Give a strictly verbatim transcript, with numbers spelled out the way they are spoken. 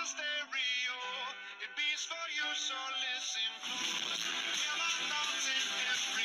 stereo. It beats for you, so listen close. Hear my thoughts in every